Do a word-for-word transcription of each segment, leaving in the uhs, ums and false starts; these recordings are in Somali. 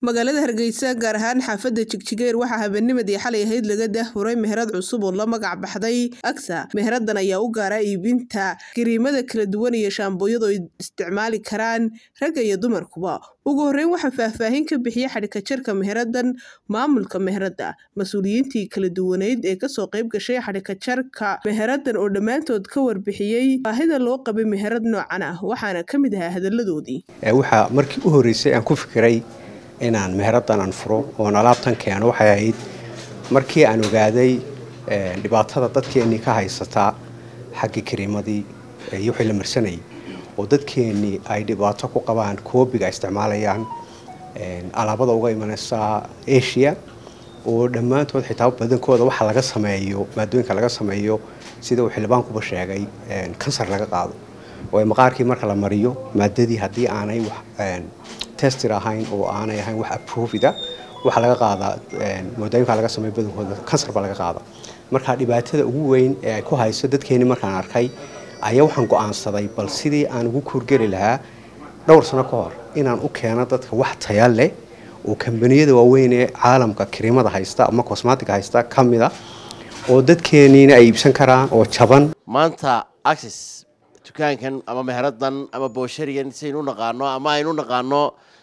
magaalada Hargeysa gaar ahaan xaafadda Jigjigeer waxa habeennimadii xalay ahayd laga daahfuray meherad cusub oo la magac baxday Aksa. Meheradan ayaa u gaara iibinta kiriimada kala duwan iyo shaambooyada ay isticmaali karaan rag iyo dumarkuba. Ugu horreyn waxa faahfaahin ka bixiyay xadhigka jarka meheradan maamulka meherada, mas'uuliyiintii kala duwaneed ee ka soo qayb gashay xadhigka jarka meheradan oo dhammaantood ka warbixiyay baahida loo qabay meherad noocan ah, waxaana ka mid ahaa hadalladoodii. Waxa markii u horeysay aan ku fikiray inaan meheradan aan furo oo alaabtan keeno waxay ahayd markii aan ogaaday dhibaatada dadkeenii ka haysata xagga kiriimadii iyo wixii la marsanay oo dadkeenii ay dhibaato ku qabaan koobiga isticmaalayaan alaabada uga imanaysa Asia oo dhammaantood xitaa badankooda waxa laga sameeyo maadooyinka laga sameeyo sida uu xilbaankuba sheegay kansar laga qaado oo maqaarkii marka la mariyo maadadii hadii aanay wax test ahayn oo aanay ahayn wax approved waxa laga qaadaa moodooyinka laga sameeyo badankooda kansar ba laga qaada. Marka dhibaatada ugu weyn ee ay ku hayso dadkeenii markaan arkay ayaa waxaan go'aansaday bal sidii aan ugu kurgeli lahaa dhowr sano ka hor inaan u keeno dadka wax tayo leh oo kambaniyada waaweyn ee caalamka kiriimada haysta ama cosmetic haysta kamida oo dadkeenina ay iibsan karaan oo jaban. Maanta access dukaankan ama meheradan ama boosharigan saynu naqaano ama aynu naqaano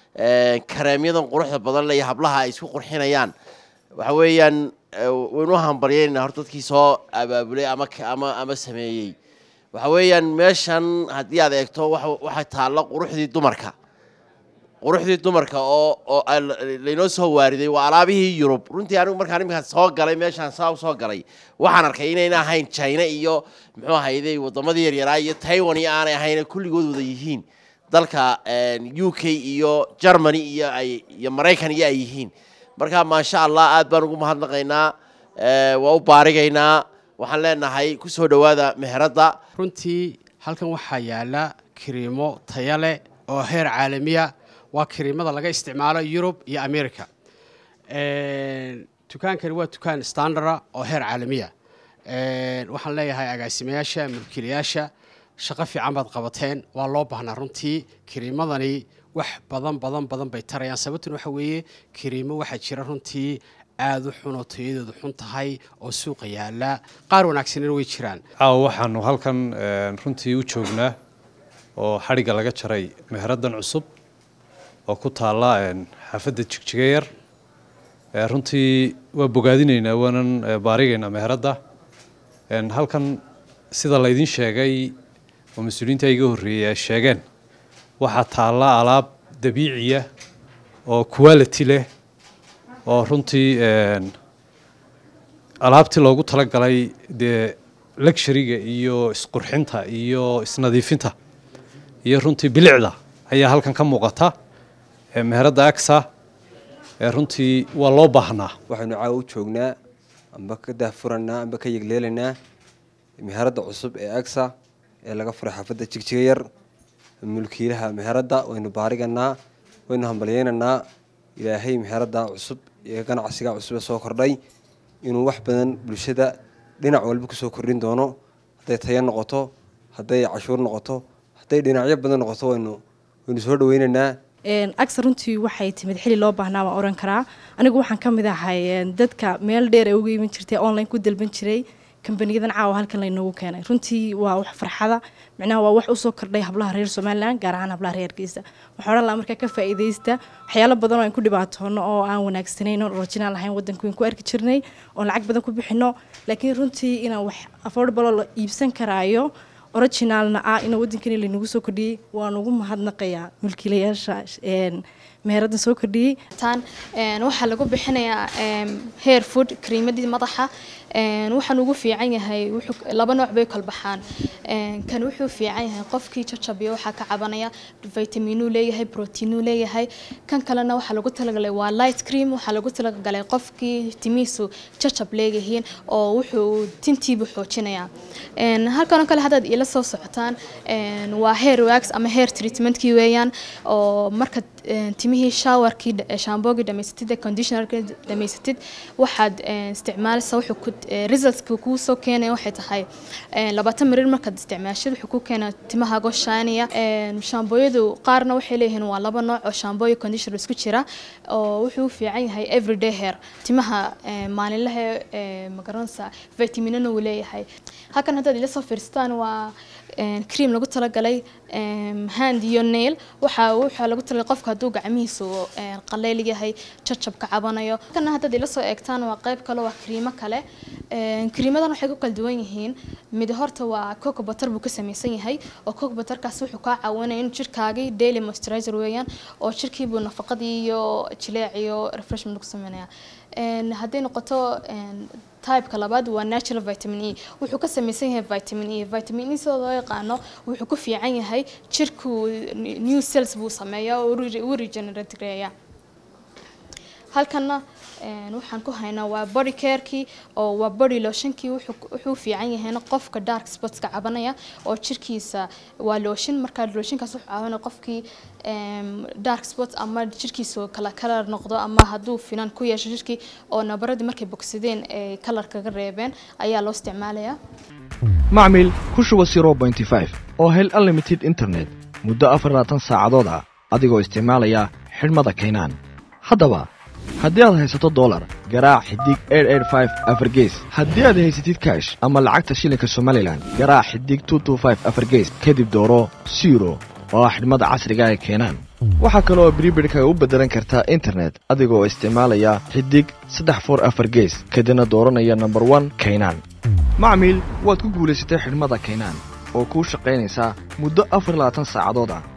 ee kareemyadan quruxda badan leh hablaha ay isku qurxinayaan waxa weeyaan waynu hambaryeen horta dadkii soo abaabulay ama ama ama sameeyay waxa weeyaan meeshan hadii aad eegto waxa taalo quruxdii dumarka quruxdii dumarka oo leeno soo waariday waa alaabihii Europe runtii anigu markaan imika soo galay meeshan soo soo galay waxaan arkay inayna ahayn China iyo muxuu ahayday wadamadii yar yar iyo Taiwan iyo aanay ahayn kulligood wada yihiin dalka U K iyo Germany iyo ay iyo Mareykan iyo ay yihiin marka ma sha Allah aad baan ugu mahadnaqaynaa ee waa u baarigaynaa waxaan leenahay ku soo dhawaada meherada. Runtii halkan waxa yaala kiriimo tayo leh oo heer caalami ah waa kiriimada laga isticmaalo Europe iyo America ee dukaankan waa dukaan standard oo heer caalami ah ee waxaan leeyahay agaasimayaasha mulkiilayaasha shaqo fiican baad qabateen waa loo baahnaa runtii kiriimadani wax badan badan badan bay tarayaan sababtuna waxa weeye kiriimo waxa jira runtii aad u xun oo tayadoodu xun tahay oo suuqa yaala qaar wanaagsan way jiraan. Aa waxaanu halkan runtii u joognaa oo xariga laga jaray meheradan cusub oo ku taala xaafadda Jigjigeer ee runtii waa bogaadinaynaa waanan baarigaynaa meherada een halkan sida la idin sheegay oo mas'uuliyiinta iga horeeyay sheegeen waxa taala alaab dabiici ah oo quality leh oo runtii een alaabti loogu tala galay de luxury-ga iyo isqurxinta iyo isnadiifinta iyo runtii bilicda ayaa halkan ka muuqata ee meherada Aksa ee runtii waa loo baahnaa. Waxaanu caaw u joognaa amba ka daahfuranaa amba ka yigleelanaa meherada cusub ee Aksa ee laga furay xaafadda Jigjigeer mulkiilaha meherada waynu baariganaa waynu hambalyeynaa ilaahay meherada cusub ee ganacsiga cusub soo kordhay inuu wax badan bulshada dhinac walba ku soo kordhin doono haday tayo noqoto haday cashuur noqoto haday dhinacyo badan noqoto waynu waynu soo dhaweynaynaa. een Aksa runtii waxay timid xilli loo baahnaa waan oran karaa anigu waxaan kamid ahay dadka meel dheer ee ugu iman jirtay online ku dalban jiray kambaniyadan caawa halkan la inoogu keenay runtii waa wax farxada macnaha waa wax u soo kordhay hablaha reer Soomaaliland gaar ahaan hablaha reer Hargeysa waxaan oran lahaa marka ka faa'iideysta waxyaalo badan oo aan ku dhibaatoono oo aan wanaagsaneyn oo original ahayn wadanku ku arki jirnay oo lacag badan ku bixino laakiin runtii inaan wax affordable la iibsan karaayo originalna ah in wadankan la inagu soo kordhiyay waan ugu mahadnaqayaa mulkiilayaasha een meherada soo kordhiyay tan een waxa lagu bixinayaa hair food kiriimadii madaxa een waxaan ugu fiican yahay wuxuu laba nooc bay kala baxaan een kan wuxuu fiican yahay qofkii jajabiyo waxa ka cabanaya vitamin uu leeyahay protein uu leeyahay kan kalena waxa lagu talagalay waa light cream waxa lagu talagalay qofkii timiisu jajab leeyahay oo wuxuu tintiibu xoojinaya een halkan kale hadaad ila soo socotaan een waa hair wax ama hair treatment kii weeyaan oo marka timihii showerkii shaamboogi dhamaysatid conditionerkii dhamaysatid waxaad isticmaalaysaa wuxuu ku resultska kuu soo keenay waxay tahay labaatan mirir markaad isticmaashid wuxuu ku keenaa timahaago shaaniya shaambooyadu qaarna waxay leeyihiin waa laba nooc oo shaambooyo conditioner isku jira oo wuxuu u fiican yahay everyday hair timaha maalinlaha magaranaysa vitaminana uu leeyahay halkan haddaad ila soo fiirstaan waa cream lagu talagalay hand iyo nail waxa waxa lagu talagalay qofka hadduu gacmihiisu qaleyl yahay jajab ka cabanayo kana haddaad ila soo eegtaan waa qayb kale waa creamo kale creamadan waxay ku kala duwan yihiin mid horta waa cocoa butter buu ka samaysan yahay oo cocoa butterkaas wuxuu ka caawinayaa in jirkaaga daily moisturizer weeyaan oo jirkiibu nafaqadii iyo jileec iyo refreshment ku sameeyaa een haddii noqoto type ka labaad waa natural vitamin E wuxuu ka samaysan yahay vitamin E vitamin E soo loo yaqaano wuxuu ku fiican yahay jirku new cells buu sameeyaa oo uu regenerate gareeyaa halkana een waxaan ku haynaa waa body care-kii oo waa body lotion-kii wuxuu wuxuu fiican yahay qofka dark spots ka cabanaya oo jirkiisa waa lotion marka lotion-kaas wuxuu caawinaya qofkii een dark spots ama jirkiisa kala kala noqdo ama hadduu finan ku yeesho jirkii oo nabaradii markay bogsadeen ee color kaga reebeen ayaa loo isticmaalayaa macmiil ku shuba zero point five oo hel unlimited internet muddo afar iyo labaatan saacadood ah adigoo isticmaalaya xidhmada Kaynaan haddaba haddii aad haysato dollar garaac xidig eight eight five afar gees haddii aad haysatid cash ama lacagta shilinka Somaliland garaac xidig two two five afar gees kadib dooro zero oo xidhmada casriga ah ee Kaynaan waxa kale oo prepaid-ka u bedelan kartaa internet adigoo isticmaalaya xidig saddex four afar gees kadibna dooranaya number one Kaynaan macmiil waad ku guulaysatay xidhmada Kaynaan oo ku shaqaynaysa muddo afar iyo labaatan saacadood ah